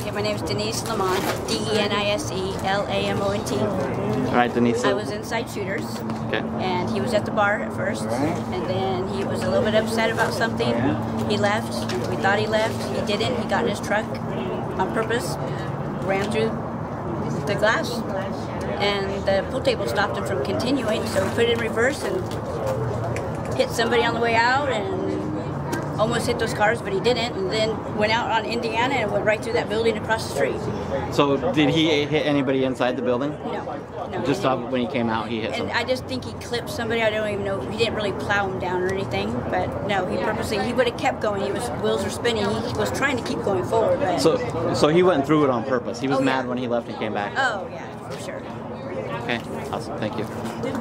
Okay, my name is Denise Lamont, D-E-N-I-S-E-L-A-M-O-N-T. All right, Denise. I was inside Shooters. Okay. And he was at the bar at first, and then he was a little bit upset about something. He left. We thought he left. He didn't. He got in his truck on purpose, ran through the glass, and the pool table stopped him from continuing, so he put it in reverse and hit somebody on the way out and almost hit those cars, but he didn't, and then went out on Indiana and went right through that building across the street. So did he hit anybody inside the building? No. Just when he came out, he hit somebody. I just think he clipped somebody. I don't even know. He didn't really plow him down or anything, but no, he purposely, he would have kept going. Wheels were spinning. He was trying to keep going forward. But So he went through it on purpose. He was mad when he left and came back. Oh, yeah, for sure. Okay, awesome. Thank you.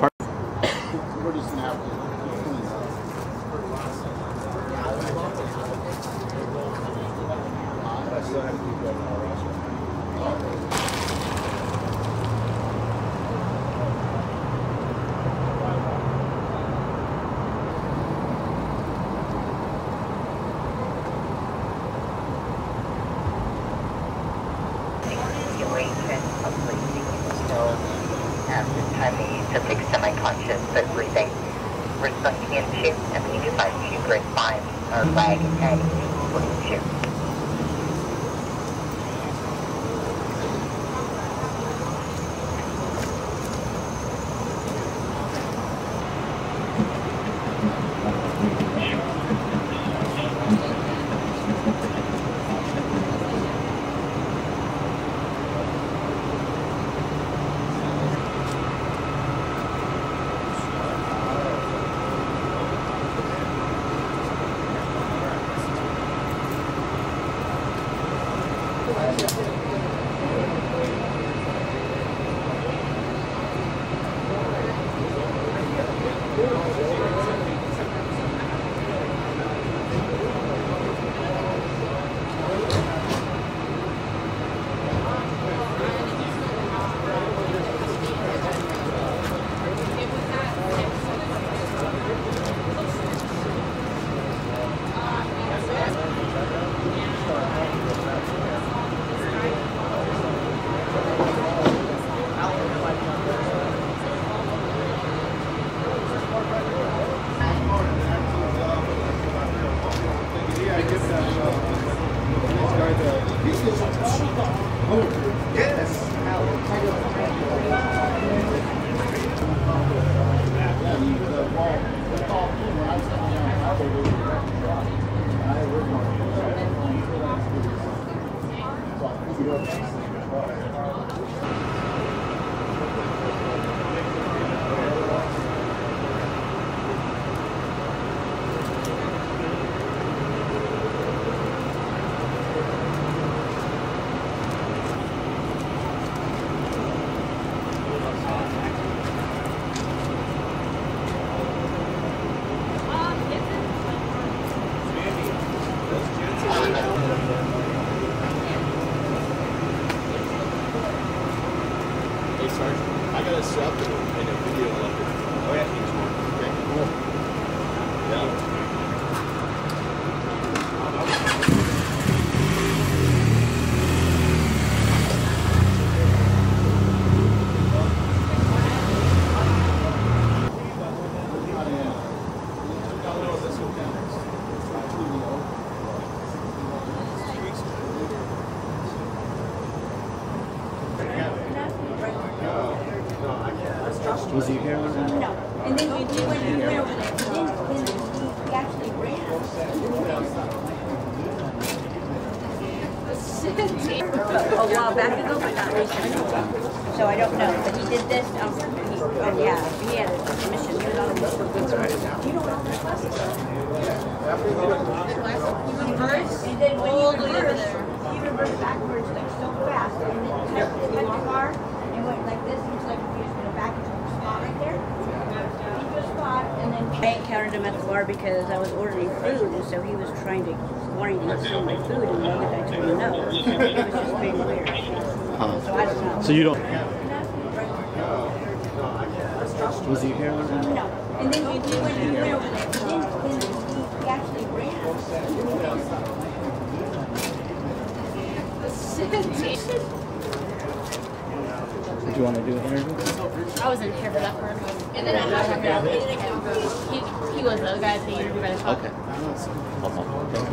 After time they use to fix semi-conscious but breathing. We're sunken into and we can find 2 grade 5 or lag and 42. I got a sub in a video of it. Oh yeah, he's one. Okay, cool. Yeah. Was he here? No. And then you do when you went over there. Then he actually ran. A while back ago, but not recently. So I don't know. But he did this. He had a commission. He was on a boat. That's right. You know what all this was? He reversed. And then when he reversed backwards like so fast. And then cut the car and went like this. He was like he was going to back into a spot right there. Into a spot. And then I encountered him at the bar because I was ordering food. And so he was wanting to steal my food. And the other guy told me no. It was just being weird. So I don't know. So you don't... Was he here? No. And then you do when you went over there. Then he actually ran. Did you want to do an interview? I wasn't here for that part. And then he was the guy that you interviewed by the top. Okay. Thank you.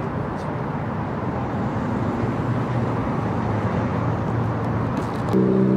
you.